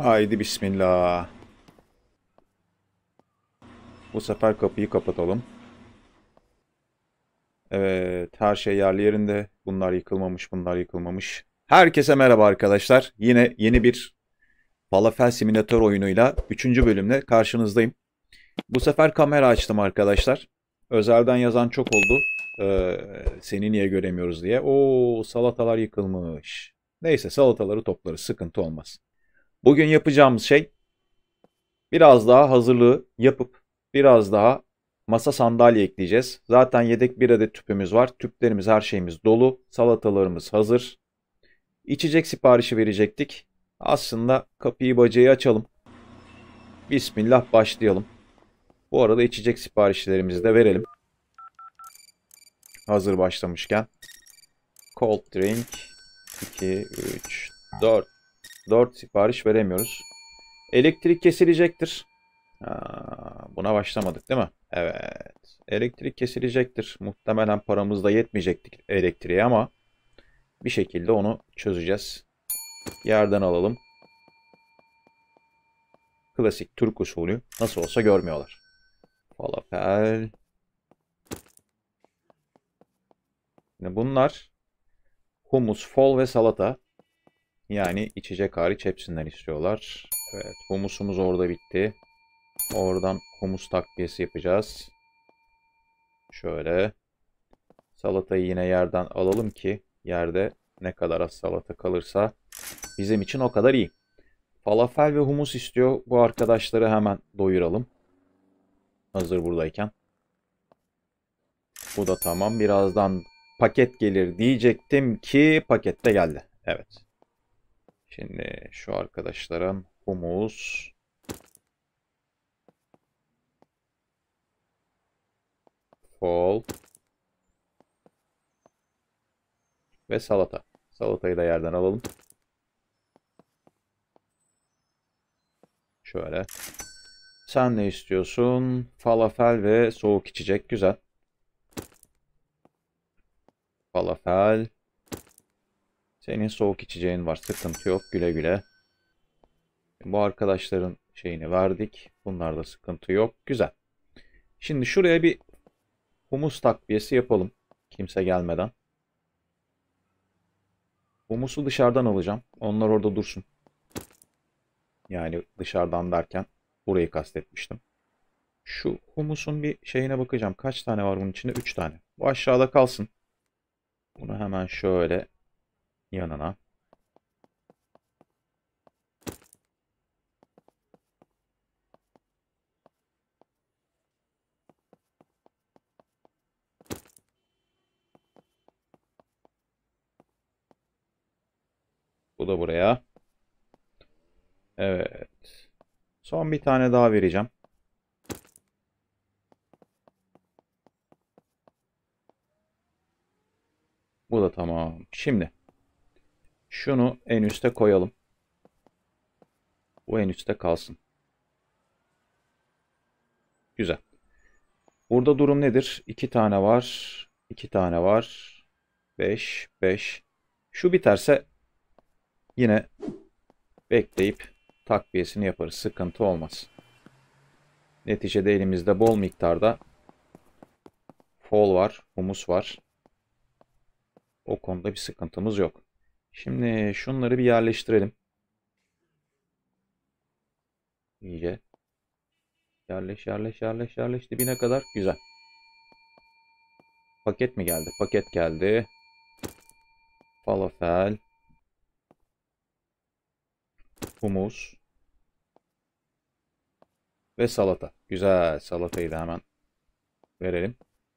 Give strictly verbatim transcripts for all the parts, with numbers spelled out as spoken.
Haydi bismillah. Bu sefer kapıyı kapatalım. Evet, her şey yerli yerinde. Bunlar yıkılmamış, bunlar yıkılmamış. Herkese merhaba arkadaşlar. Yine yeni bir Falafel Simülatör oyunuyla üçüncü bölümle karşınızdayım. Bu sefer kamera açtım arkadaşlar. Özelden yazan çok oldu. Ee, seni niye göremiyoruz diye. Oo, salatalar yıkılmış. Neyse, salataları toplarız, sıkıntı olmaz. Bugün yapacağımız şey biraz daha hazırlığı yapıp biraz daha masa sandalye ekleyeceğiz. Zaten yedek bir adet tüpümüz var. Tüplerimiz, her şeyimiz dolu. Salatalarımız hazır. İçecek siparişi verecektik. Aslında kapıyı bacayı açalım. Bismillah başlayalım. Bu arada içecek siparişlerimizi de verelim. Hazır başlamışken. Cold drink iki, üç, dört. dört sipariş veremiyoruz. Elektrik kesilecektir. Ha, buna başlamadık değil mi? Evet. Elektrik kesilecektir. Muhtemelen paramız da yetmeyecektir elektriğe ama bir şekilde onu çözeceğiz. Yerden alalım. Klasik Türk usulü. Nasıl olsa görmüyorlar. Falafel. Şimdi bunlar humus, fol ve salata. Yani içecek hariç hepsinden istiyorlar. Evet, humusumuz orada bitti. Oradan humus takviyesi yapacağız. Şöyle. Salatayı yine yerden alalım ki yerde ne kadar az salata kalırsa bizim için o kadar iyi. Falafel ve humus istiyor. Bu arkadaşları hemen doyuralım. Hazır buradayken. Bu da tamam. Birazdan paket gelir diyecektim ki paket de geldi. Evet. Şimdi şu arkadaşların humus, fol ve salata. Salatayı da yerden alalım. Şöyle. Sen ne istiyorsun? Falafel ve soğuk içecek. Güzel. Falafel. Senin soğuk içeceğin var. Sıkıntı yok. Güle güle. Bu arkadaşların şeyini verdik. Bunlarda sıkıntı yok. Güzel. Şimdi şuraya bir humus takviyesi yapalım. Kimse gelmeden. Humusu dışarıdan alacağım. Onlar orada dursun. Yani dışarıdan derken burayı kastetmiştim. Şu humusun bir şeyine bakacağım. Kaç tane var bunun içinde? Üç tane. Bu aşağıda kalsın. Bunu hemen şöyle yanına. Bu da buraya. Evet. Son bir tane daha vereceğim. Bu da tamam. Şimdi şunu en üste koyalım. Bu en üstte kalsın. Güzel. Burada durum nedir? İki tane var. İki tane var. Beş, beş. Şu biterse yine bekleyip takviyesini yaparız. Sıkıntı olmaz. Neticede elimizde bol miktarda fol var, humus var. O konuda bir sıkıntımız yok. Şimdi şunları bir yerleştirelim. İyice. Yerleş, yerleş, yerleş, yerleş. Dibine kadar. Güzel. Paket mi geldi? Paket geldi. Falafel. Humus. Ve salata. Güzel. Salatayı da hemen verelim.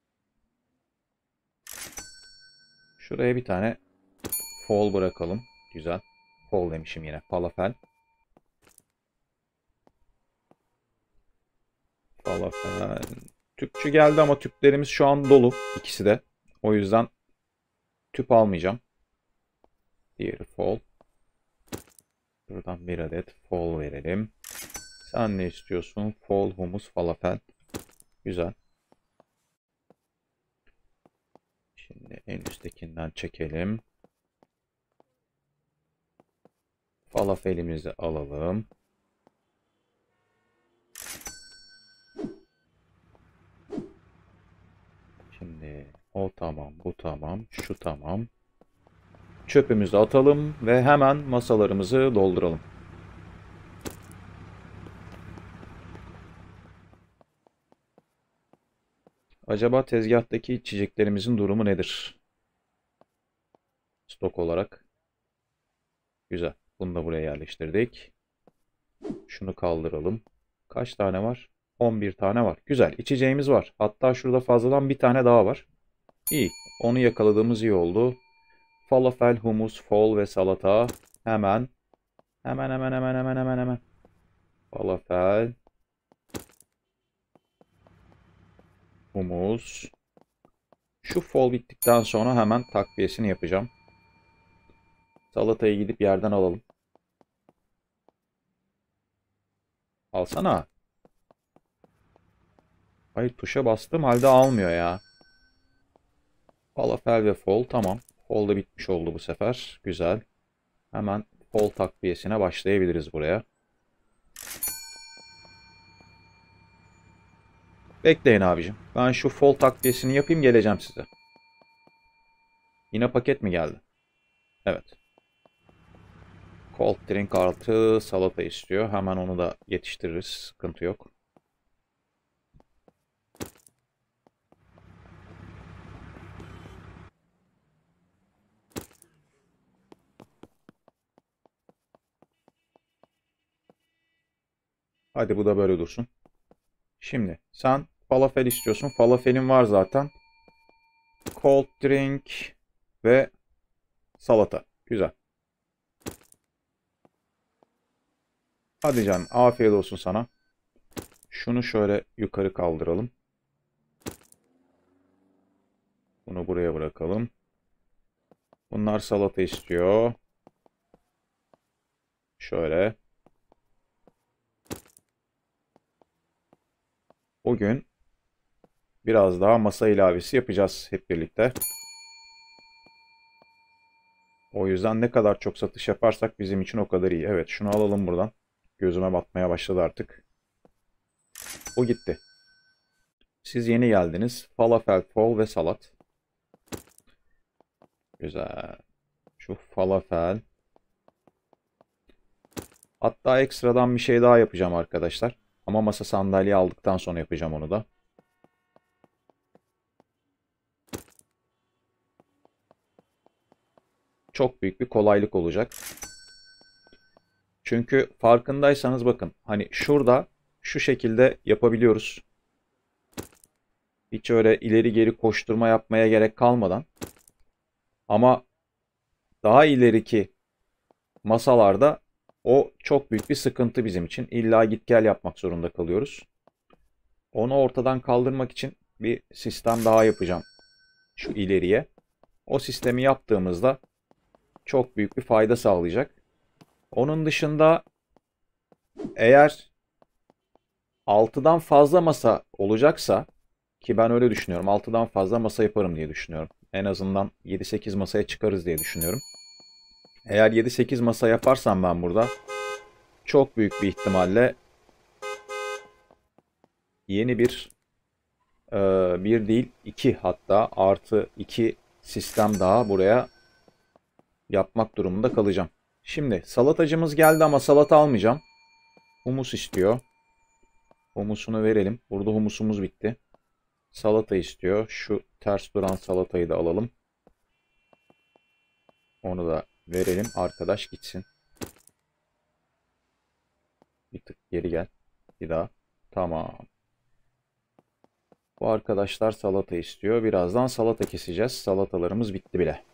Şuraya bir tane fol bırakalım. Güzel. Fol demişim yine. Falafel. Falafel. Tüpçü geldi ama tüplerimiz şu an dolu. İkisi de. O yüzden tüp almayacağım. Diğeri fol. Buradan bir adet fol verelim. Sen ne istiyorsun? Fol, humus, falafel. Güzel. Şimdi en üsttekinden çekelim. Falafelimizi alalım. Şimdi o tamam, bu tamam, şu tamam. Çöpümüzü atalım ve hemen masalarımızı dolduralım. Acaba tezgahtaki içeceklerimizin durumu nedir? Stok olarak. Güzel. Bunu da buraya yerleştirdik. Şunu kaldıralım. Kaç tane var? on bir tane var. Güzel. İçeceğimiz var. Hatta şurada fazladan bir tane daha var. İyi. Onu yakaladığımız iyi oldu. Falafel, humus, fol ve salata. Hemen. Hemen hemen hemen hemen hemen hemen. Falafel. Humus. Şu fol bittikten sonra hemen takviyesini yapacağım. Salatayı gidip yerden alalım. Alsana. Hayır, tuşa bastım halde almıyor ya. Falafel ve fol tamam. Fol da bitmiş oldu bu sefer. Güzel. Hemen fol takviyesine başlayabiliriz buraya. Bekleyin abicim. Ben şu fol takviyesini yapayım, geleceğim size. Yine paket mi geldi? Evet. Cold drink artı salata istiyor. Hemen onu da yetiştiririz. Sıkıntı yok. Hadi bu da böyle dursun. Şimdi sen falafel istiyorsun. Falafelin var zaten. Cold drink ve salata. Güzel. Hadi canım, afiyet olsun sana. Şunu şöyle yukarı kaldıralım. Bunu buraya bırakalım. Bunlar salata istiyor. Şöyle. Bugün biraz daha masa ilavesi yapacağız hep birlikte. O yüzden ne kadar çok satış yaparsak bizim için o kadar iyi. Evet, şunu alalım buradan. Gözüme batmaya başladı artık. O gitti. Siz yeni geldiniz. Falafel, fol ve salat. Güzel. Şu falafel. Hatta ekstradan bir şey daha yapacağım arkadaşlar. Ama masa sandalye aldıktan sonra yapacağım onu da. Çok büyük bir kolaylık olacak. Çünkü farkındaysanız bakın, hani şurada şu şekilde yapabiliyoruz. Hiç öyle ileri geri koşturma yapmaya gerek kalmadan. Ama daha ileriki masalarda o çok büyük bir sıkıntı bizim için. İlla git gel yapmak zorunda kalıyoruz. Onu ortadan kaldırmak için bir sistem daha yapacağım şu ileriye. O sistemi yaptığımızda çok büyük bir fayda sağlayacak. Onun dışında eğer altıdan fazla masa olacaksa, ki ben öyle düşünüyorum, altıdan fazla masa yaparım diye düşünüyorum. En azından yedi sekiz masaya çıkarız diye düşünüyorum. Eğer yedi sekiz masa yaparsam ben burada çok büyük bir ihtimalle yeni bir e, bir değil iki, hatta artı iki sistem daha buraya yapmak durumunda kalacağım. Şimdi salatacımız geldi ama salata almayacağım. Humus istiyor. Humusunu verelim. Burada humusumuz bitti. Salata istiyor. Şu ters duran salatayı da alalım. Onu da verelim. Arkadaş gitsin. Bir tık geri gel. Bir daha. Tamam. Bu arkadaşlar salata istiyor. Birazdan salata keseceğiz. Salatalarımız bitti bile.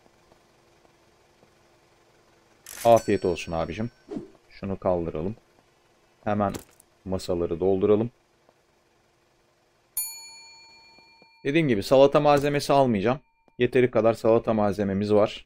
Afiyet olsun abicim. Şunu kaldıralım. Hemen masaları dolduralım. Dediğim gibi salata malzemesi almayacağım. Yeteri kadar salata malzememiz var.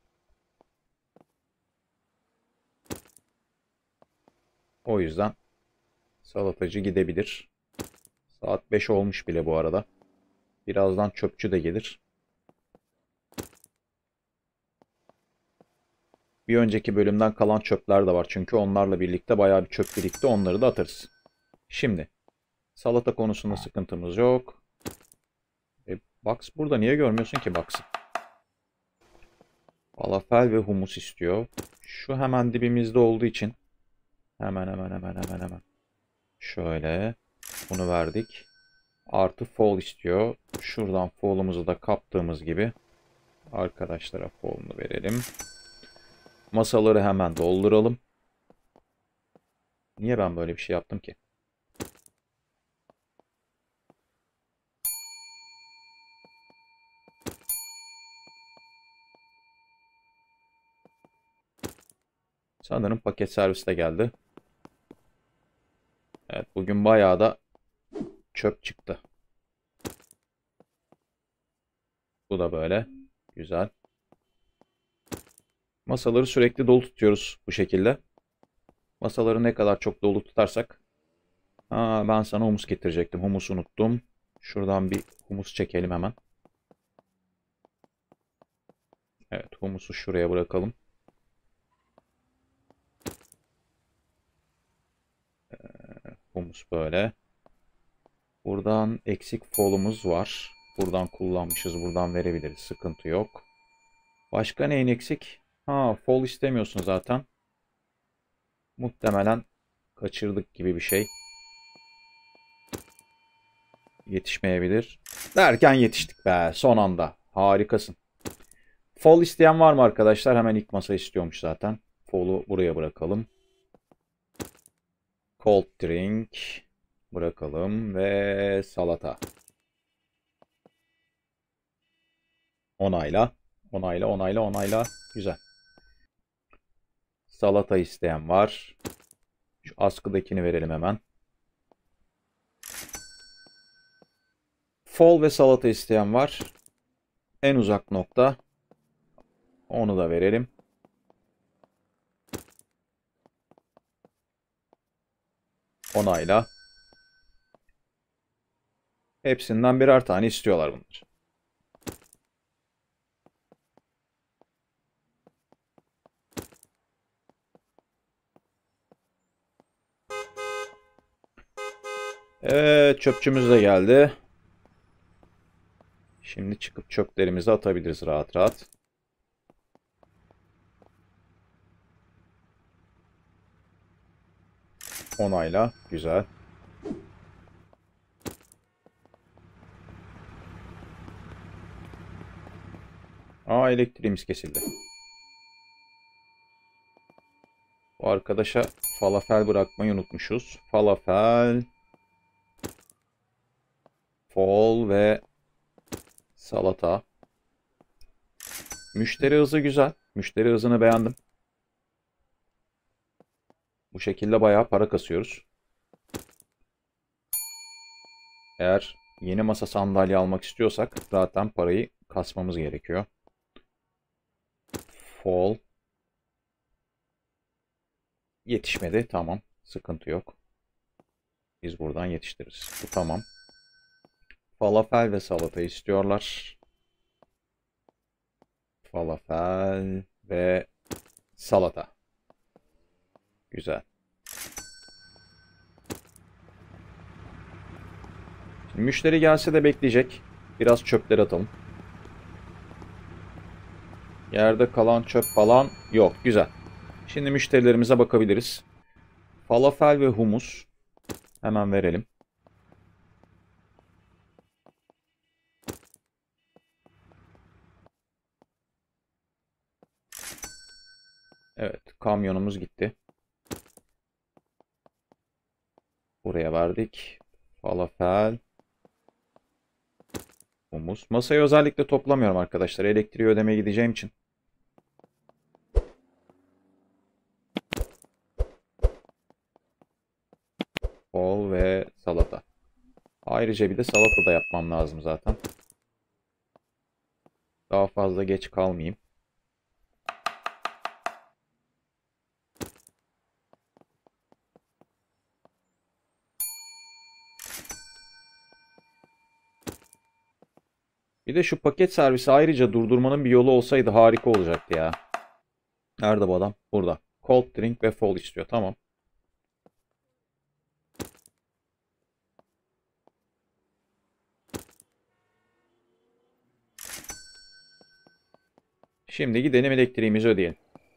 O yüzden salatacı gidebilir. Saat beş olmuş bile bu arada. Birazdan çöpçü de gelir. Bir önceki bölümden kalan çöpler de var. Çünkü onlarla birlikte bayağı bir çöp birikti. Onları da atarız. Şimdi salata konusunda sıkıntımız yok. E, Box burada niye görmüyorsun ki Box'ı? Falafel ve humus istiyor. Şu hemen dibimizde olduğu için hemen hemen hemen hemen hemen. Şöyle bunu verdik. Artı fall istiyor. Şuradan fall'umuzu da kaptığımız gibi arkadaşlara fall'unu verelim. Masaları hemen dolduralım. Niye ben böyle bir şey yaptım ki? Sanırım paket servis de geldi. Evet, bugün bayağı da çöp çıktı. Bu da böyle. Güzel. Masaları sürekli dolu tutuyoruz bu şekilde. Masaları ne kadar çok dolu tutarsak. Aa, ben sana humus getirecektim. Humusu unuttum. Şuradan bir humus çekelim hemen. Evet, humusu şuraya bırakalım. Ee, humus böyle. Buradan eksik folumuz var. Buradan kullanmışız. Buradan verebiliriz. Sıkıntı yok. Başka neyin eksik? Ha, fol istemiyorsun zaten. Muhtemelen kaçırdık gibi bir şey. Yetişmeyebilir. Derken yetiştik be son anda. Harikasın. Fol isteyen var mı arkadaşlar? Hemen ilk masa istiyormuş zaten. Folu buraya bırakalım. Cold drink bırakalım ve salata. Onayla. Onayla, onayla, onayla. Güzel. Salata isteyen var. Şu askıdakini verelim hemen. Fol ve salata isteyen var. En uzak nokta. Onu da verelim. Onayla. Hepsinden birer tane istiyorlar bunlar. Evet, çöpçümüz de geldi. Şimdi çıkıp çöplerimizi atabiliriz rahat rahat. Onayla. Güzel. Aa, elektriğimiz kesildi. Bu arkadaşa falafel bırakmayı unutmuşuz. Falafel, fol ve salata. Müşteri hızı güzel. Müşteri hızını beğendim. Bu şekilde bayağı para kasıyoruz. Eğer yeni masa sandalye almak istiyorsak zaten parayı kasmamız gerekiyor. Fall. Yetişmedi. Tamam. Sıkıntı yok. Biz buradan yetiştiririz. Bu tamam. Falafel ve salata istiyorlar. Falafel ve salata. Güzel. Şimdi müşteri gelse de bekleyecek. Biraz çöpleri atalım. Yerde kalan çöp falan yok. Güzel. Şimdi müşterilerimize bakabiliriz. Falafel ve humus. Hemen verelim. Evet, kamyonumuz gitti. Buraya verdik. Falafel. Humus. Masayı özellikle toplamıyorum arkadaşlar. Elektriği ödemeye gideceğim için. Fol ve salata. Ayrıca bir de salata da yapmam lazım zaten. Daha fazla geç kalmayayım. Bir de şu paket servisi ayrıca durdurmanın bir yolu olsaydı harika olacaktı ya. Nerede bu adam? Burada. Cold drink ve fall istiyor. Tamam. Şimdi gidelim elektriğimizi ödeyelim.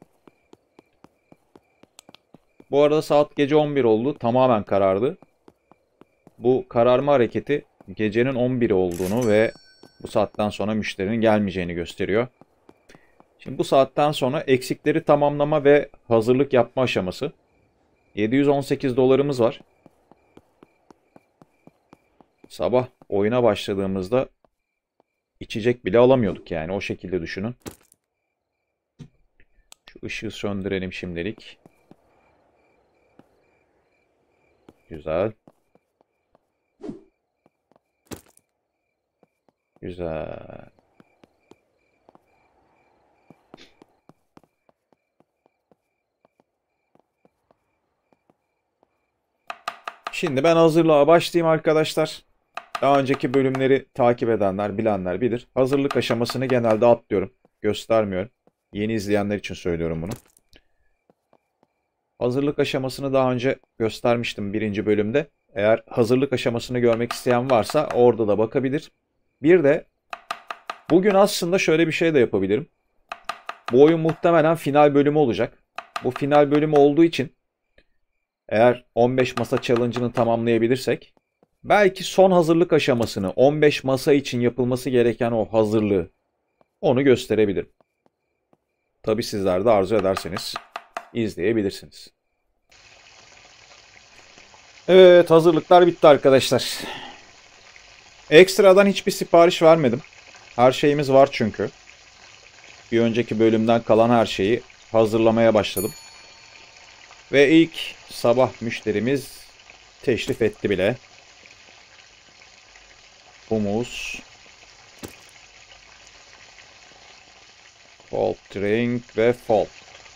Bu arada saat gece on bir oldu. Tamamen karardı. Bu kararma hareketi gecenin on biri olduğunu ve bu saatten sonra müşterinin gelmeyeceğini gösteriyor. Şimdi bu saatten sonra eksikleri tamamlama ve hazırlık yapma aşaması. yedi yüz on sekiz dolarımız var. Sabah oyuna başladığımızda içecek bile alamıyorduk yani, o şekilde düşünün. Şu ışığı söndürelim şimdilik. Güzel. Güzel. Şimdi ben hazırlığa başlayayım arkadaşlar. Daha önceki bölümleri takip edenler, bilenler bilir. Hazırlık aşamasını genelde atlıyorum. Göstermiyorum. Yeni izleyenler için söylüyorum bunu. Hazırlık aşamasını daha önce göstermiştim birinci bölümde. Eğer hazırlık aşamasını görmek isteyen varsa orada da bakabilir. Bir de bugün aslında şöyle bir şey de yapabilirim. Bu oyun muhtemelen final bölümü olacak. Bu final bölümü olduğu için eğer on beş masa challenge'ını tamamlayabilirsek belki son hazırlık aşamasını, on beş masa için yapılması gereken o hazırlığı, onu gösterebilirim. Tabi sizler de arzu ederseniz izleyebilirsiniz. Evet, hazırlıklar bitti arkadaşlar. Ekstradan hiçbir sipariş vermedim. Her şeyimiz var çünkü. Bir önceki bölümden kalan her şeyi hazırlamaya başladım. Ve ilk sabah müşterimiz teşrif etti bile. Humus, cold drink ve fall.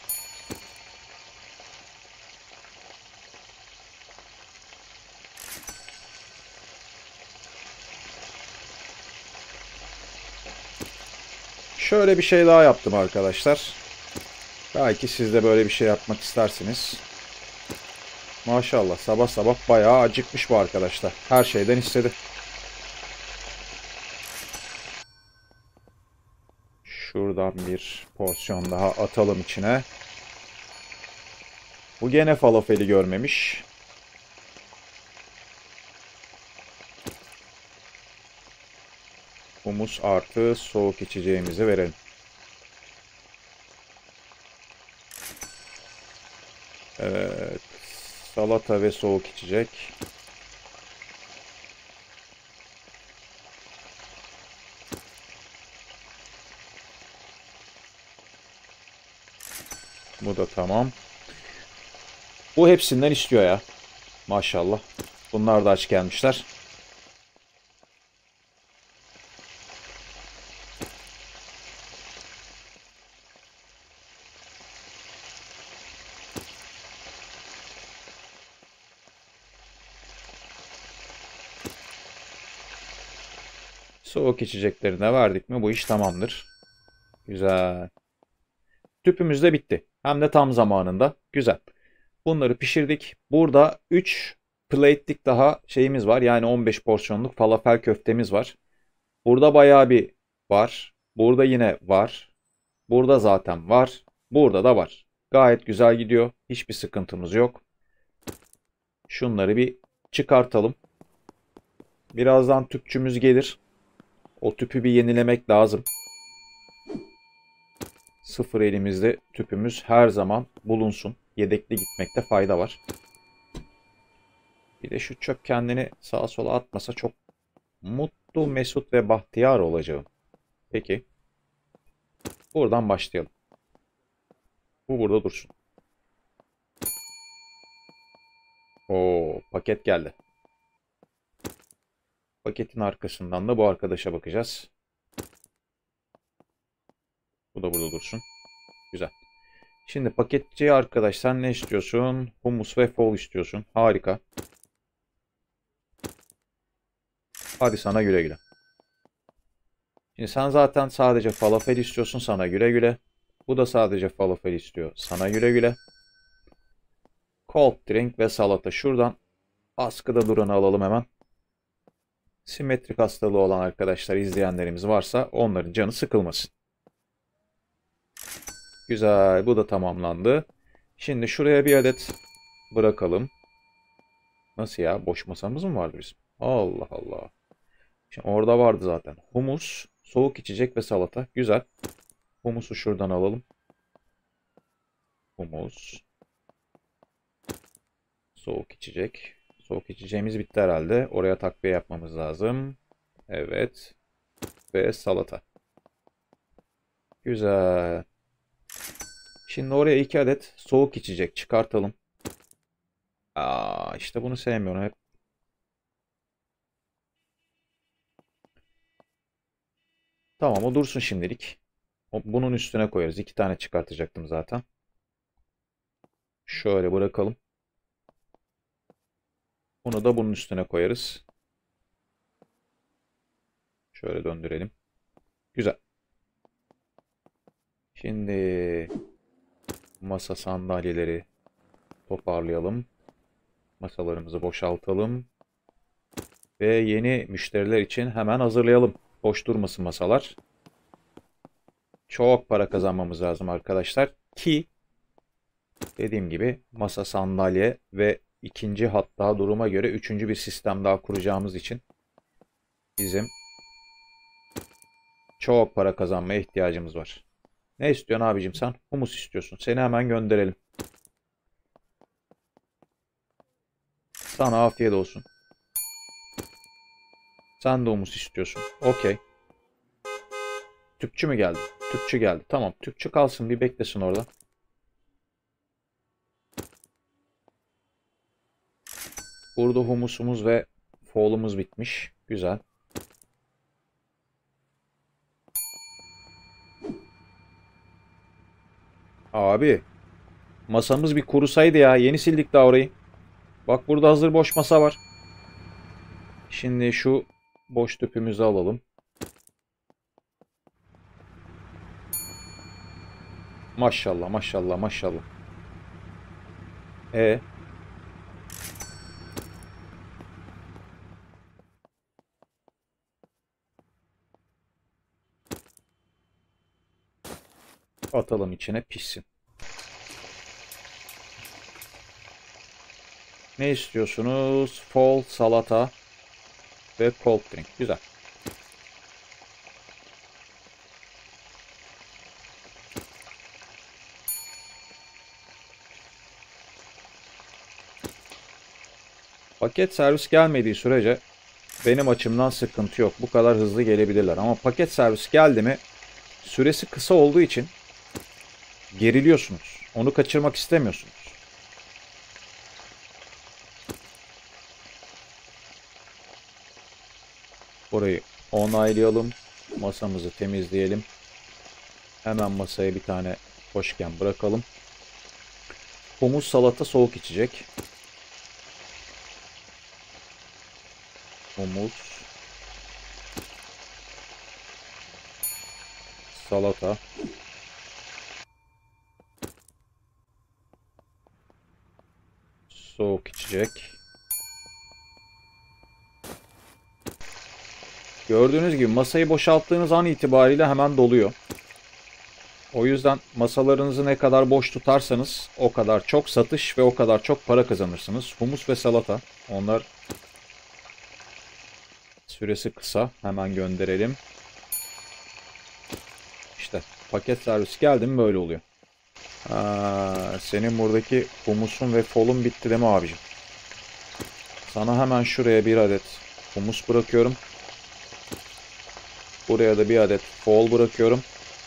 Şöyle bir şey daha yaptım arkadaşlar. Belki siz de böyle bir şey yapmak istersiniz. Maşallah sabah sabah bayağı acıkmış bu arkadaşlar. Her şeyden istedi. Şuradan bir porsiyon daha atalım içine. Bu gene falafeli görmemiş. Humus artı soğuk içeceğimizi verelim. Evet. Salata ve soğuk içecek. Bu da tamam. Bu hepsinden istiyor ya. Maşallah. Bunlar da aç gelmişler. Soğuk içeceklerine verdik mi bu iş tamamdır. Güzel. Tüpümüz de bitti. Hem de tam zamanında. Güzel. Bunları pişirdik. Burada üç plate'lik daha şeyimiz var. Yani on beş porsiyonluk falafel köftemiz var. Burada bayağı bir var. Burada yine var. Burada zaten var. Burada da var. Gayet güzel gidiyor. Hiçbir sıkıntımız yok. Şunları bir çıkartalım. Birazdan tüpçümüz gelir. O tüpü bir yenilemek lazım. Sıfır elimizde tüpümüz her zaman bulunsun. Yedekli gitmekte fayda var. Bir de şu çöp kendini sağa sola atmasa çok mutlu, mesut ve bahtiyar olacağım. Peki. Buradan başlayalım. Bu burada dursun. Oo, paket geldi. Paketin arkasından da bu arkadaşa bakacağız. Bu da burada dursun. Güzel. Şimdi paketçi arkadaş, sen ne istiyorsun? Humus ve fol istiyorsun. Harika. Hadi sana güle güle. Şimdi sen zaten sadece falafel istiyorsun. Sana güle güle. Bu da sadece falafel istiyor. Sana güle güle. Cold drink ve salata. Şuradan askıda duranı alalım hemen. Simetrik hastalığı olan arkadaşlar, izleyenlerimiz varsa onların canı sıkılmasın. Güzel. Bu da tamamlandı. Şimdi şuraya bir adet bırakalım. Nasıl ya? Boş masamız mı vardı bizim? Allah Allah. Şimdi orada vardı zaten. Humus, soğuk içecek ve salata. Güzel. Humusu şuradan alalım. Humus. Soğuk içecek. Soğuk içeceğimiz bitti herhalde. Oraya takviye yapmamız lazım. Evet. Ve salata. Güzel. Şimdi oraya iki adet soğuk içecek çıkartalım. Aa, işte bunu sevmiyorum hep. Tamam, o dursun şimdilik. Bunun üstüne koyarız. İki tane çıkartacaktım zaten. Şöyle bırakalım. Bunu da bunun üstüne koyarız. Şöyle döndürelim. Güzel. Şimdi masa sandalyeleri toparlayalım. Masalarımızı boşaltalım. Ve yeni müşteriler için hemen hazırlayalım. Boş durmasın masalar. Çok para kazanmamız lazım arkadaşlar. Ki dediğim gibi masa, sandalye ve ikinci, hatta duruma göre üçüncü bir sistem daha kuracağımız için bizim çok para kazanmaya ihtiyacımız var. Ne istiyorsun abicim sen? Humus istiyorsun. Seni hemen gönderelim. Sana afiyet olsun. Sen de humus istiyorsun. Okey. Tüpçü mü geldi? Tüpçü geldi. Tamam. Tüpçü kalsın. Bir beklesin orada. Burada humusumuz ve folumuz bitmiş. Güzel. Abi. Masamız bir kurusaydı ya. Yeni sildik daha orayı. Bak burada hazır boş masa var. Şimdi şu boş tüpümüzü alalım. Maşallah maşallah maşallah. E atalım içine pişsin. Ne istiyorsunuz? Fol, salata ve cold drink. Güzel. Paket servis gelmediği sürece benim açımdan sıkıntı yok. Bu kadar hızlı gelebilirler. Ama paket servis geldi mi süresi kısa olduğu için geriliyorsunuz. Onu kaçırmak istemiyorsunuz. Burayı onaylayalım. Masamızı temizleyelim. Hemen masaya bir tane hoşgen bırakalım. Humus, salata, soğuk içecek. Humus, salata, soğuk içecek. Gördüğünüz gibi masayı boşalttığınız an itibariyle hemen doluyor. O yüzden masalarınızı ne kadar boş tutarsanız o kadar çok satış ve o kadar çok para kazanırsınız. Humus ve salata. Onlar süresi kısa. Hemen gönderelim. İşte paket servis geldi mi böyle oluyor. Ha, senin buradaki humusun ve folun bitti değil mi abicim? Sana hemen şuraya bir adet humus bırakıyorum. Buraya da bir adet fol bırakıyorum.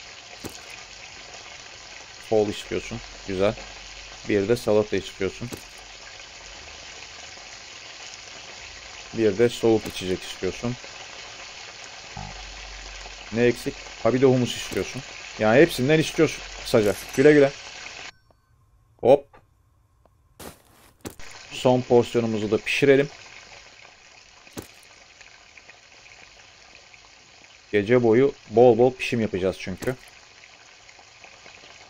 Fol istiyorsun. Güzel. Bir de salata istiyorsun. Bir de soğuk içecek istiyorsun. Ne eksik? Ha bir de humus istiyorsun. Yani hepsinden istiyorsun. Kısaca. Güle güle. Hop. Son porsiyonumuzu da pişirelim. Gece boyu bol bol pişim yapacağız çünkü.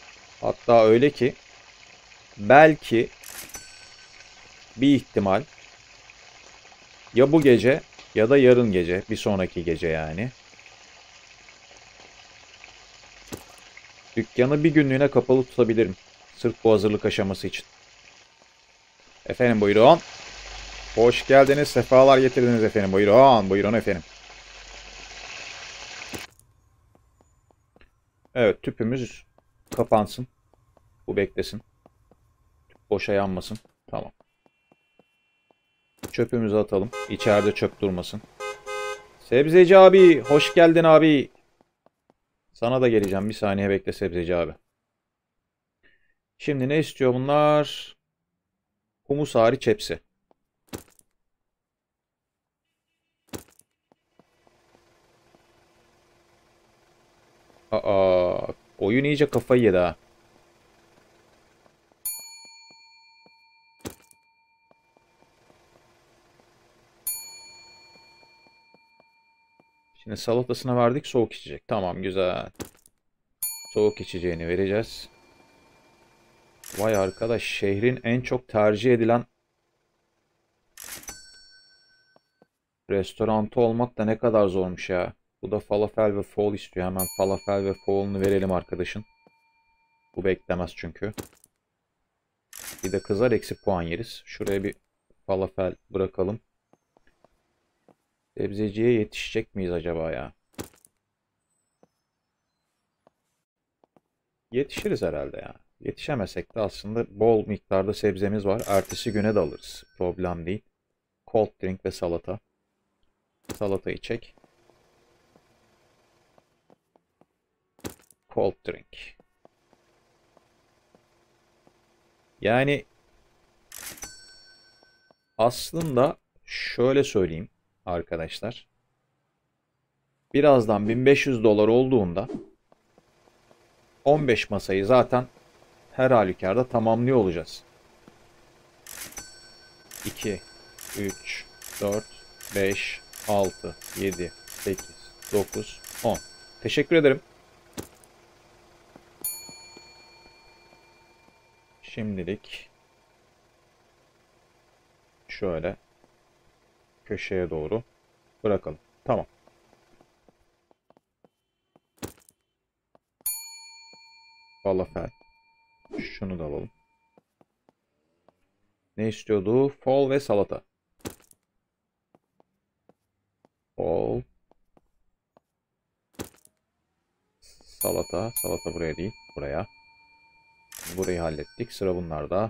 Hatta öyle ki belki bir ihtimal ya bu gece ya da yarın gece, bir sonraki gece yani. Dükkanı bir günlüğüne kapalı tutabilirim. Sırf bu hazırlık aşaması için. Efendim buyurun. Hoş geldiniz, sefalar getirdiniz efendim. Buyurun, buyurun efendim. Evet, tüpümüz kapansın. Bu beklesin. Tüp boşa yanmasın. Tamam. Çöpümüzü atalım. İçeride çöp durmasın. Sebzeci abi, hoş geldin abi. Sana da geleceğim. Bir saniye bekle Sebzeci abi. Şimdi ne istiyor bunlar? Humus hariç hepsi. Aa, oyun iyice kafayı yedi ha. Şimdi salatasına verdik, soğuk içecek. Tamam, güzel. Soğuk içeceğini vereceğiz. Vay arkadaş, şehrin en çok tercih edilen restorantı olmak da ne kadar zormuş ya. Bu da falafel ve fol istiyor. Hemen falafel ve folunu verelim arkadaşın. Bu beklemez çünkü. Bir de kızar, eksi puan yeriz. Şuraya bir falafel bırakalım. Sebzeciye yetişecek miyiz acaba ya? Yetişiriz herhalde ya. Yetişemesek de aslında bol miktarda sebzemiz var. Ertesi güne de alırız. Problem değil. Cold drink ve salata. Salatayı çek. Cold drink. Yani aslında şöyle söyleyeyim arkadaşlar. Birazdan bin beş yüz dolar olduğunda on beş masayı zaten her halükarda tamamlıyor olacağız. iki, üç, dört, beş, altı, yedi, sekiz, dokuz, on. Teşekkür ederim. Şimdilik şöyle köşeye doğru bırakalım. Tamam. Falafel. Şunu da alalım. Ne istiyordu? Fol ve salata. Fol. Salata. Salata buraya değil. Buraya. Burayı hallettik. Sıra bunlarda.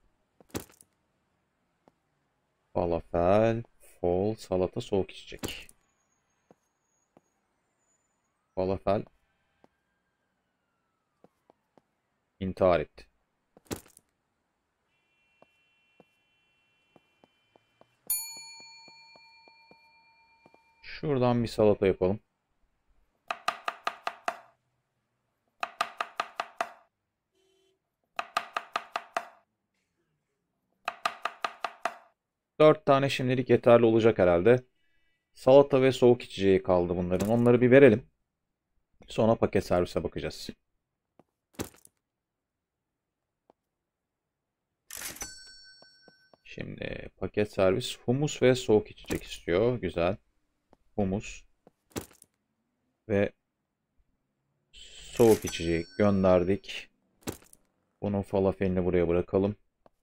Falafel. Fol. Salata. Soğuk içecek. Falafel. İntihar etti. Şuradan bir salata yapalım. Dört tane şimdilik yeterli olacak herhalde. Salata ve soğuk içeceği kaldı bunların. Onları bir verelim. Sonra paket servise bakacağız. Şimdi paket servis humus ve soğuk içecek istiyor. Güzel. Humus ve soğuk içeceği gönderdik. Bunun falafelini buraya bırakalım.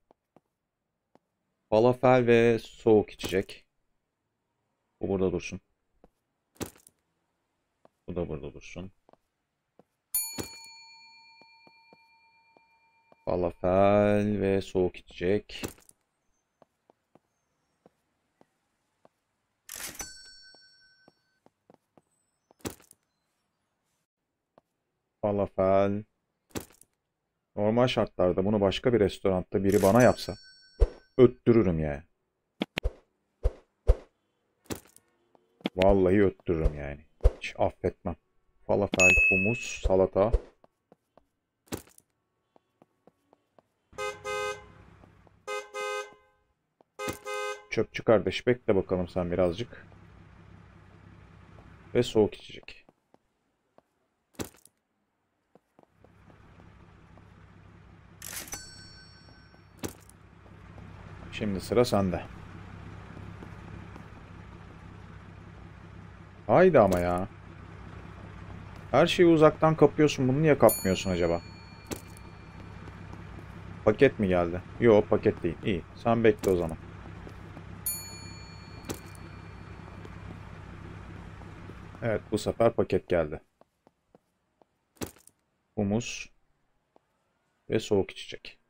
Falafel ve soğuk içecek. Bu burada dursun. Bu da burada dursun. Falafel ve soğuk içecek. Falafel. Normal şartlarda bunu başka bir restoranda biri bana yapsa öttürürüm ya. Vallahi öttürürüm yani. Hiç affetmem. Falafel, humus, salata. Çöpçü kardeş bekle bakalım sen birazcık. Ve soğuk içecek. Şimdi sıra sende. Haydi ama ya. Her şeyi uzaktan kapıyorsun. Bunu niye kapmıyorsun acaba? Paket mi geldi? Yok, paket değil. İyi. Sen bekle o zaman. Evet, bu sefer paket geldi. Humus ve soğuk içecek.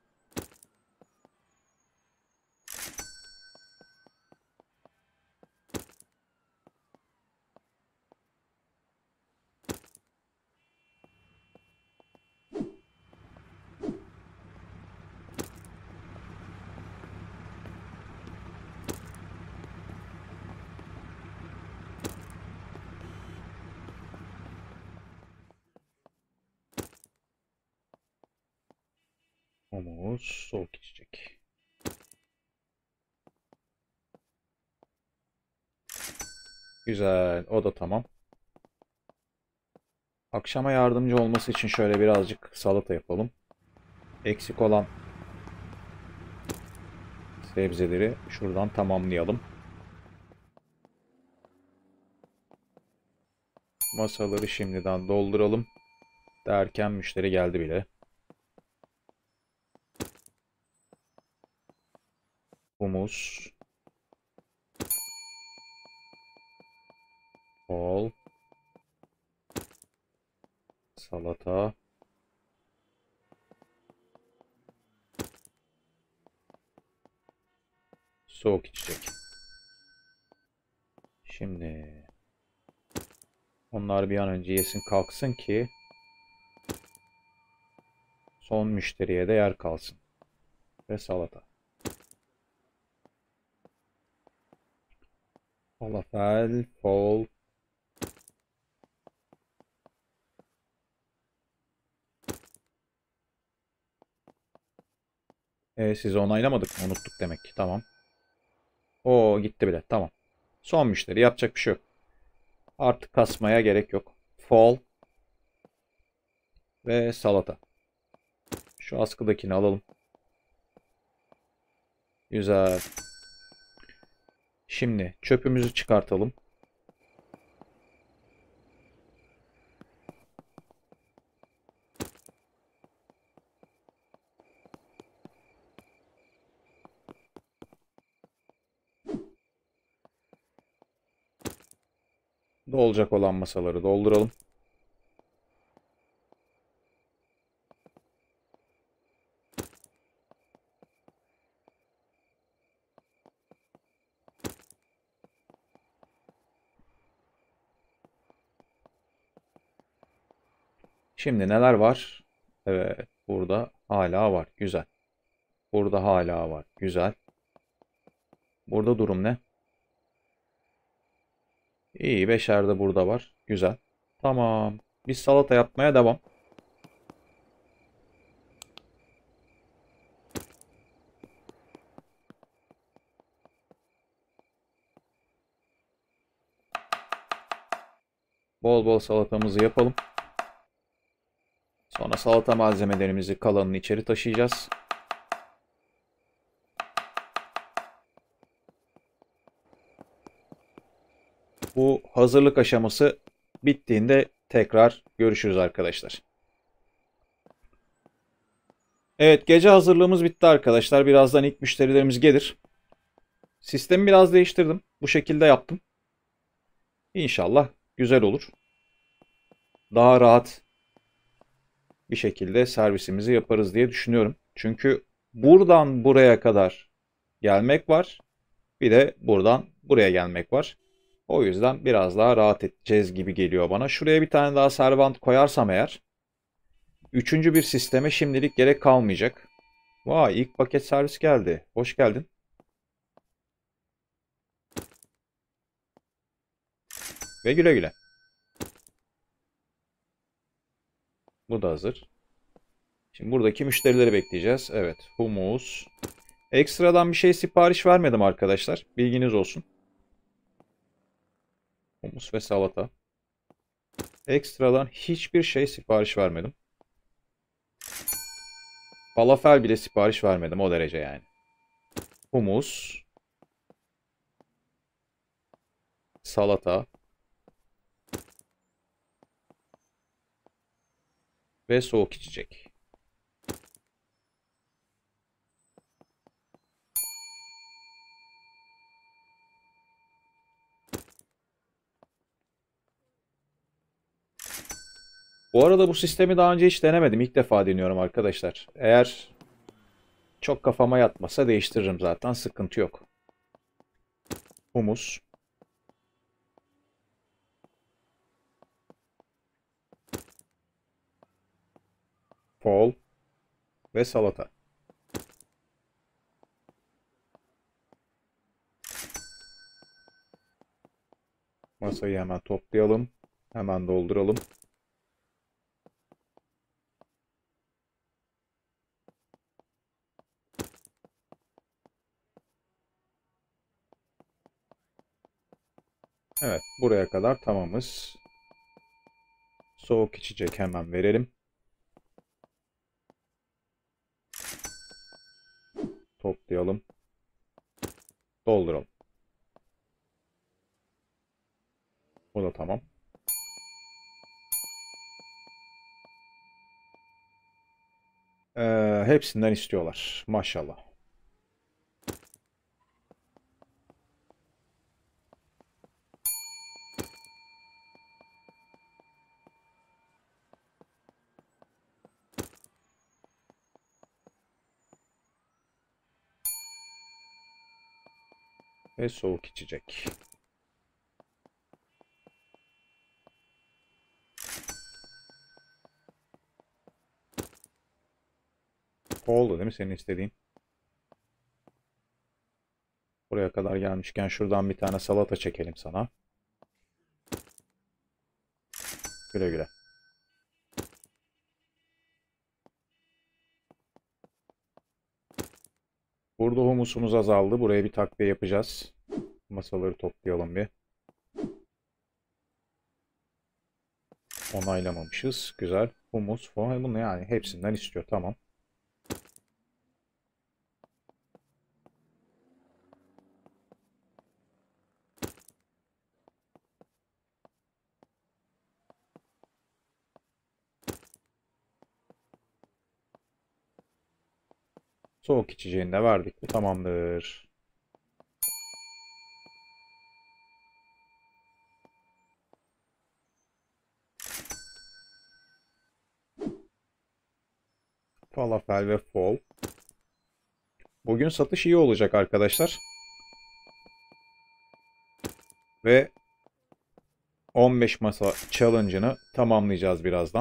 Humus, soğuk içecek. Güzel. O da tamam. Akşama yardımcı olması için şöyle birazcık salata yapalım. Eksik olan sebzeleri şuradan tamamlayalım. Masaları şimdiden dolduralım. Derken müşteri geldi bile. Humus. Bol. Salata. Soğuk içecek. Şimdi onlar bir an önce yesin kalksın ki son müşteriye de yer kalsın. Ve salata. Falafel, fol. E, sizi onaylamadık mı? Unuttuk demek ki. Tamam. O gitti bile. Tamam. Son müşteri. Yapacak bir şey yok. Artık kasmaya gerek yok. Fol ve salata. Şu askıdakini alalım. Güzel. Şimdi çöpümüzü çıkartalım. Dolacak olan masaları dolduralım. Şimdi neler var? Evet, burada hala var. Güzel. Burada hala var. Güzel. Burada durum ne? İyi, beşer de burada var. Güzel. Tamam. Biz salata yapmaya devam. Bol bol salatamızı yapalım. Sonra salata malzemelerimizi kalanını içeri taşıyacağız. Bu hazırlık aşaması bittiğinde tekrar görüşürüz arkadaşlar. Evet, gece hazırlığımız bitti arkadaşlar. Birazdan ilk müşterilerimiz gelir. Sistemi biraz değiştirdim. Bu şekilde yaptım. İnşallah güzel olur. Daha rahat bir şekilde servisimizi yaparız diye düşünüyorum. Çünkü buradan buraya kadar gelmek var. Bir de buradan buraya gelmek var. O yüzden biraz daha rahat edeceğiz gibi geliyor bana. Şuraya bir tane daha servant koyarsam eğer, üçüncü bir sisteme şimdilik gerek kalmayacak. Vay, ilk paket servis geldi. Hoş geldin. Ve güle güle. Bu da hazır. Şimdi buradaki müşterileri bekleyeceğiz. Evet, humus. Ekstradan bir şey sipariş vermedim arkadaşlar. Bilginiz olsun. Humus ve salata. Ekstradan hiçbir şey sipariş vermedim. Falafel bile sipariş vermedim, o derece yani. humus, salata ve soğuk içecek. Bu arada bu sistemi daha önce hiç denemedim. İlk defa deniyorum arkadaşlar. Eğer çok kafama yatmasa değiştiririm zaten. Sıkıntı yok. Humus, kol ve salata. Masayı hemen toplayalım. Hemen dolduralım. Evet, buraya kadar tamamız. Soğuk içecek hemen verelim. Toplayalım. Dolduralım. Bu da tamam. Ee, hepsinden istiyorlar. Maşallah. Ve soğuk içecek. Oldu değil mi senin istediğin? Buraya kadar gelmişken şuradan bir tane salata çekelim sana. Güle güle. Burada humusumuz azaldı. Buraya bir takviye yapacağız. Masaları toplayalım bir. Onaylamamışız. Güzel. Humus falan. Bunu yani hepsinden istiyor. Tamam. Soğuk içeceğini de verdik. Bu tamamdır. Falafel ve fol. Bugün satış iyi olacak arkadaşlar. Ve on beş masa challenge'ını tamamlayacağız birazdan.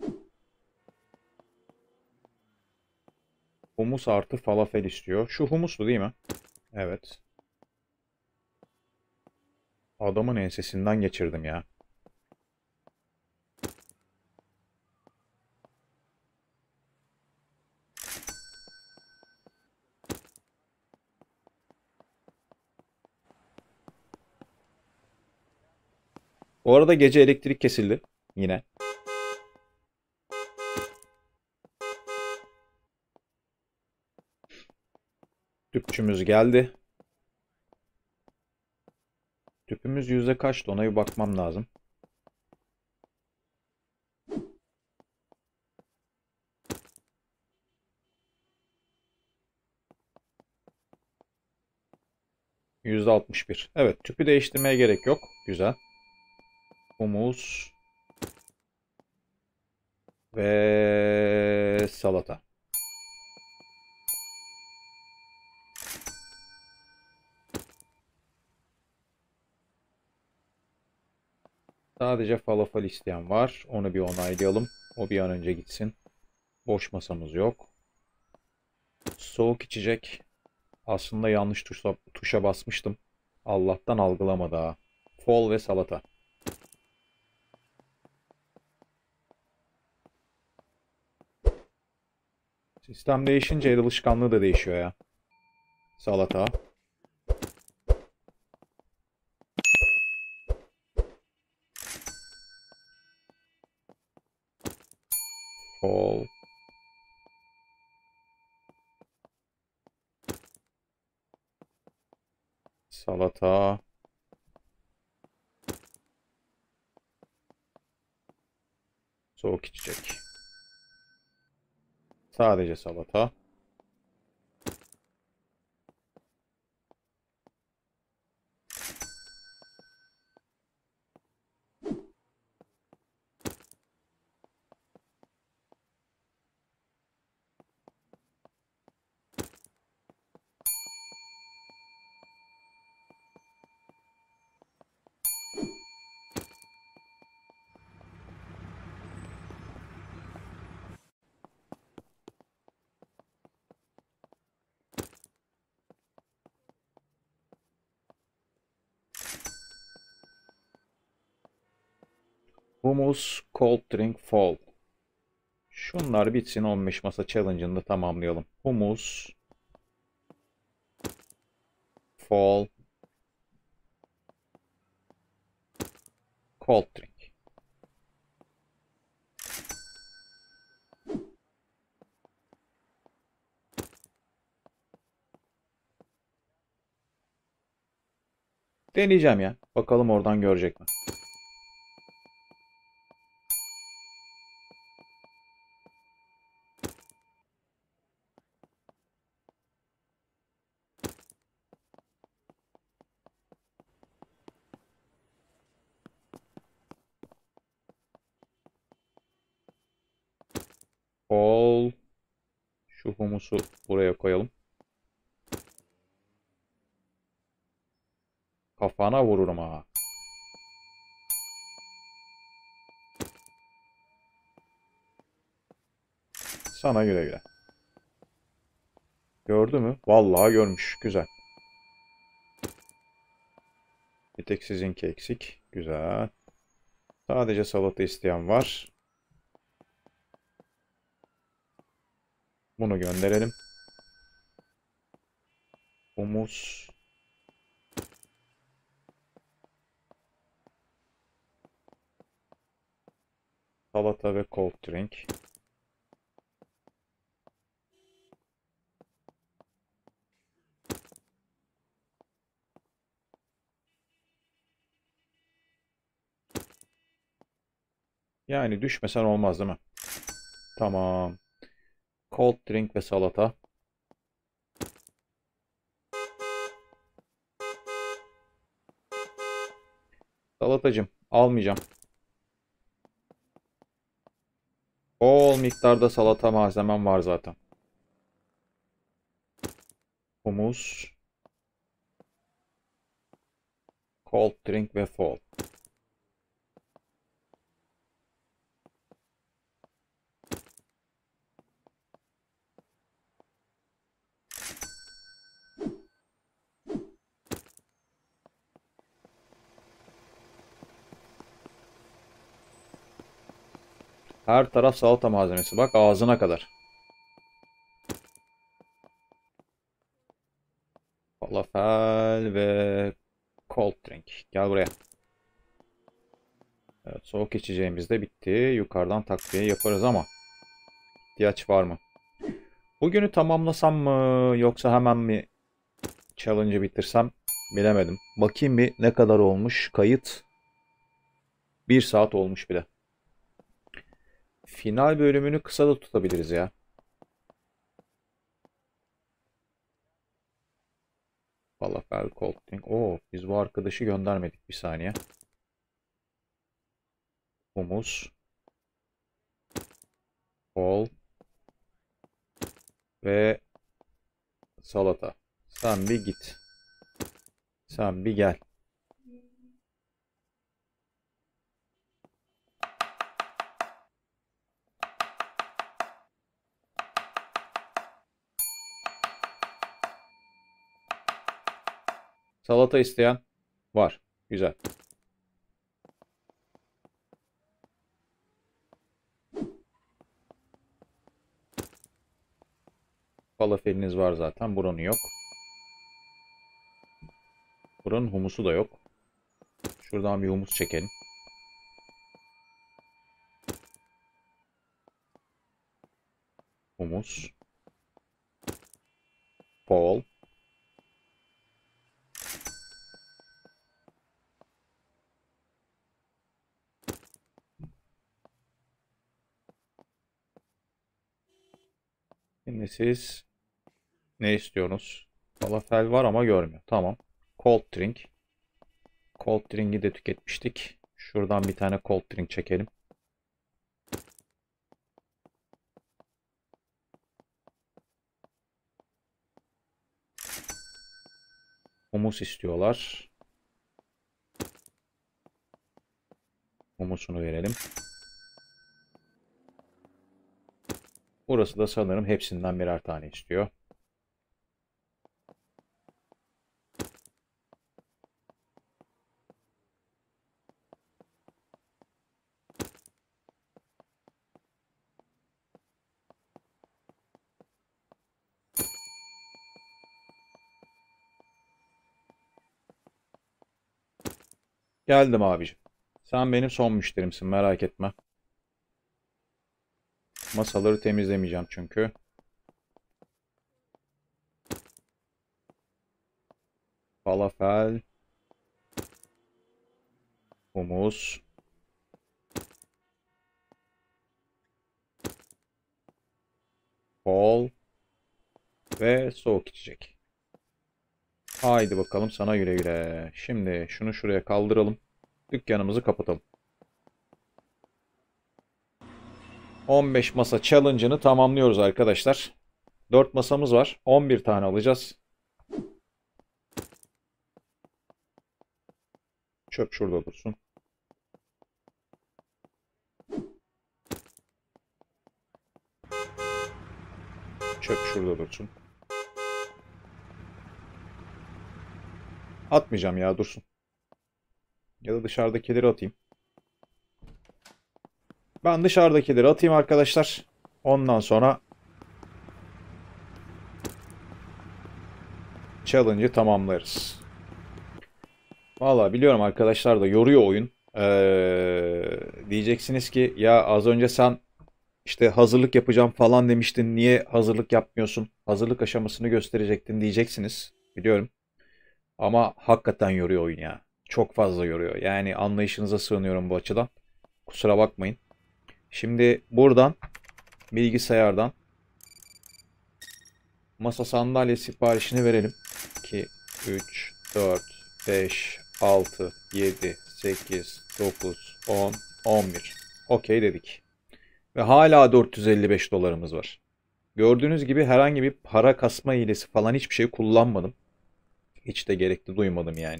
Humus artı falafel istiyor. Şu humuslu değil mi? Evet. Adamın ensesinden geçirdim ya. Bu arada gece elektrik kesildi. Yine. Tüpçümüz geldi. Tüpümüz yüzde kaçtı ona bir bakmam lazım. yüzde altmış bir. Evet, tüpü değiştirmeye gerek yok. Güzel. Humus ve salata. Sadece falafel isteyen var. Onu bir onaylayalım. O bir an önce gitsin. Boş masamız yok. Soğuk içecek. Aslında yanlış tuşa, tuşa basmıştım. Allah'tan algılamadı ha. Fol ve salata. Sistem değişince el alışkanlığı da değişiyor ya. Salata. Fol. Salata. Soğuk içecek. Sadece salata. Humus, cold drink, fall. Şunlar bitsin, on beş masa challenge'ını da tamamlayalım. Humus, fall, cold drink. Deneyeceğim ya. Bakalım oradan görecek mi? Fall. Şu humusu buraya koyalım. Kafana vururum ha. Sana güle güle. Gördü mü? Vallahi görmüş. Güzel. Bir tek sizinki eksik. Güzel. Sadece salata isteyen var. Bunu gönderelim. Humus. Salata ve cold drink. Yani düşmesen olmaz değil mi? Tamam. Cold drink ve salata. Salatacım almayacağım. Bol miktarda salata malzemem var zaten. Humus. Cold drink ve fall. Her taraf salata malzemesi. Bak ağzına kadar. Falafel ve cold drink. Gel buraya. Evet, soğuk içeceğimiz de bitti. Yukarıdan takviye yaparız ama ihtiyaç var mı? Bugünü tamamlasam mı yoksa hemen mi challenge'ı bitirsem bilemedim. Bakayım bir ne kadar olmuş kayıt. Bir saat olmuş bile. Final bölümünü kısa da tutabiliriz ya. Falafel, cold drink. Oo, biz bu arkadaşı göndermedik. Bir saniye. Humus, kol ve salata. Sen bir git. Sen bir gel. Salata isteyen var. Güzel. Falafeliniz var zaten. Buranın yok. Buranın humusu da yok. Şuradan bir humus çekelim. Humus. Pol. Şimdi siz ne istiyorsunuz? Falafel var ama görmüyor. Tamam. Cold drink. Cold drink'i de tüketmiştik. Şuradan bir tane cold drink çekelim. Humus istiyorlar. Humusunu verelim. Burası da sanırım hepsinden birer tane istiyor. Geldim abicim. Sen benim son müşterimsin, merak etme. Masaları temizlemeyeceğim çünkü. Falafel. Humus. Kol. Ve soğuk içecek. Haydi bakalım sana güle güle. Şimdi şunu şuraya kaldıralım. Dükkanımızı kapatalım. on beş masa challenge'ını tamamlıyoruz arkadaşlar. dört masamız var. on bir tane alacağız. Çöp şurada dursun. Çöp şurada dursun. Atmayacağım ya, dursun. Ya da dışarıdakileri atayım. Ben dışarıdakileri atayım arkadaşlar. Ondan sonra challenge'ı tamamlarız. Valla biliyorum arkadaşlar da yoruyor oyun. Ee, diyeceksiniz ki ya az önce sen işte hazırlık yapacağım falan demiştin. Niye hazırlık yapmıyorsun? Hazırlık aşamasını gösterecektin diyeceksiniz. Biliyorum. Ama hakikaten yoruyor oyun ya. Çok fazla yoruyor. Yani anlayışınıza sığınıyorum bu açıdan. Kusura bakmayın. Şimdi buradan bilgisayardan masa sandalye siparişini verelim. iki, üç, dört, beş, altı, yedi, sekiz, dokuz, on, on bir. Okey dedik. Ve hala dört yüz elli beş dolarımız var. Gördüğünüz gibi herhangi bir para kasma hilesi falan hiçbir şey kullanmadım. Hiç de gerekli duymadım yani.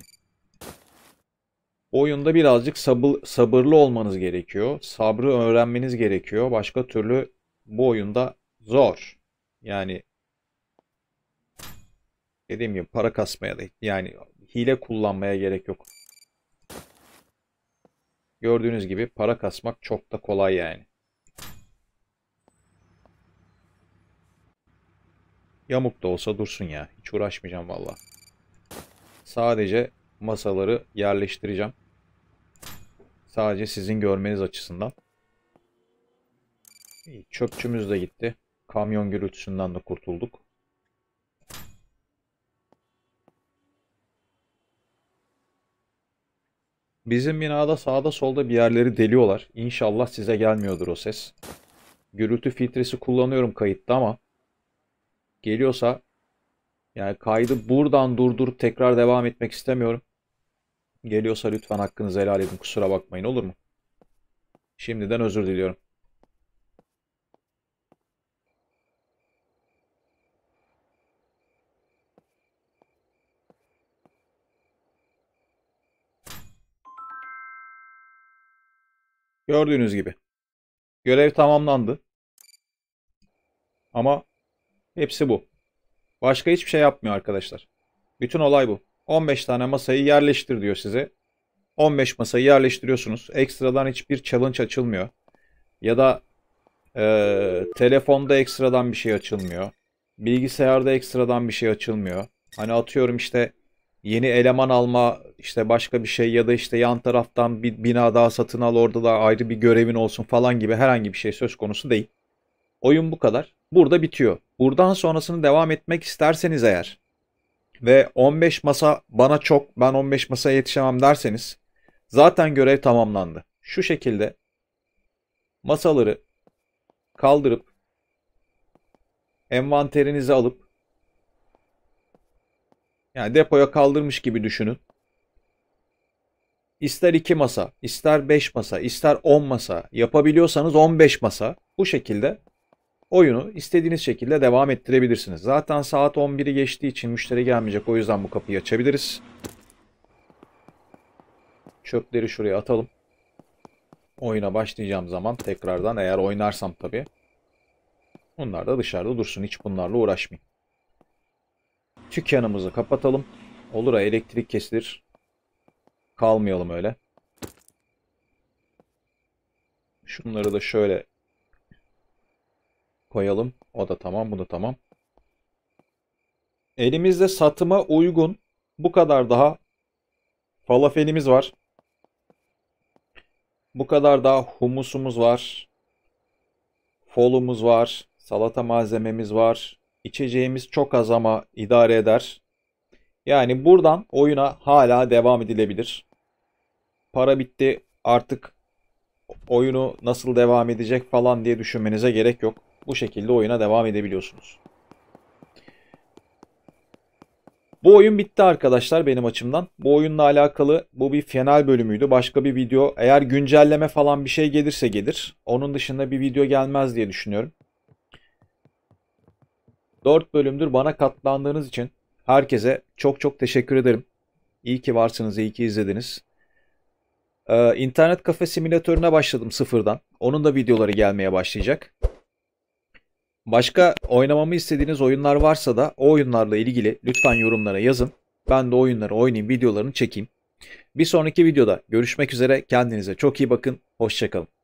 Oyunda birazcık sabır, sabırlı olmanız gerekiyor. Sabrı öğrenmeniz gerekiyor. Başka türlü bu oyunda zor. Yani dediğim gibi para kasmaya da yani hile kullanmaya gerek yok. Gördüğünüz gibi para kasmak çok da kolay yani. Yamuk da olsa dursun ya. Hiç uğraşmayacağım valla. Sadece masaları yerleştireceğim. Sadece sizin görmeniz açısından. İyi, çöpçümüz de gitti. Kamyon gürültüsünden de kurtulduk. Bizim binada sağda solda bir yerleri deliyorlar. İnşallah size gelmiyordur o ses. Gürültü filtresi kullanıyorum kayıtta ama geliyorsa yani kaydı buradan durdurup tekrar devam etmek istemiyorum. Geliyorsa lütfen hakkınızı helal edin. Kusura bakmayın, olur mu? Şimdiden özür diliyorum. Gördüğünüz gibi görev tamamlandı. Ama hepsi bu. Başka hiçbir şey yapmıyor arkadaşlar. Bütün olay bu. on beş tane masayı yerleştir diyor size. on beş masayı yerleştiriyorsunuz. Ekstradan hiçbir challenge açılmıyor. Ya da e, telefonda ekstradan bir şey açılmıyor. Bilgisayarda ekstradan bir şey açılmıyor. Hani atıyorum işte yeni eleman alma, işte başka bir şey ya da işte yan taraftan bir bina daha satın al, orada da ayrı bir görevin olsun falan gibi herhangi bir şey söz konusu değil. Oyun bu kadar. Burada bitiyor. Buradan sonrasını devam etmek isterseniz eğer ve on beş masa bana çok, ben on beş masaya yetişemem derseniz zaten görev tamamlandı. Şu şekilde masaları kaldırıp envanterinizi alıp yani depoya kaldırmış gibi düşünün. İster iki masa, ister beş masa, ister on masa, yapabiliyorsanız on beş masa, bu şekilde oyunu istediğiniz şekilde devam ettirebilirsiniz. Zaten saat on biri geçtiği için müşteri gelmeyecek, o yüzden bu kapıyı açabiliriz. Çöpleri şuraya atalım. Oyuna başlayacağım zaman tekrardan, eğer oynarsam tabii, bunlar da dışarıda dursun, hiç bunlarla uğraşmayın. Dükkanımızı kapatalım. Olur ha, elektrik kesilir. Kalmayalım öyle. Şunları da şöyle koyalım. O da tamam, bu da tamam. Elimizde satıma uygun bu kadar daha falafelimiz var. Bu kadar daha humusumuz var. Folumuz var. Salata malzememiz var. İçeceğimiz çok az ama idare eder. Yani buradan oyuna hala devam edilebilir. Para bitti, artık oyunu nasıl devam edecek falan diye düşünmenize gerek yok. Bu şekilde oyuna devam edebiliyorsunuz. Bu oyun bitti arkadaşlar benim açımdan. Bu oyunla alakalı bu bir final bölümüydü. Başka bir video, eğer güncelleme falan bir şey gelirse gelir. Onun dışında bir video gelmez diye düşünüyorum. dört bölümdür bana katlandığınız için herkese çok çok teşekkür ederim. İyi ki varsınız, iyi ki izlediniz. Ee, internet kafe simülatörüne başladım sıfırdan. Onun da videoları gelmeye başlayacak. Başka oynamamı istediğiniz oyunlar varsa da o oyunlarla ilgili lütfen yorumlara yazın. Ben de oyunları oynayayım, videolarını çekeyim. Bir sonraki videoda görüşmek üzere. Kendinize çok iyi bakın. Hoşça kalın.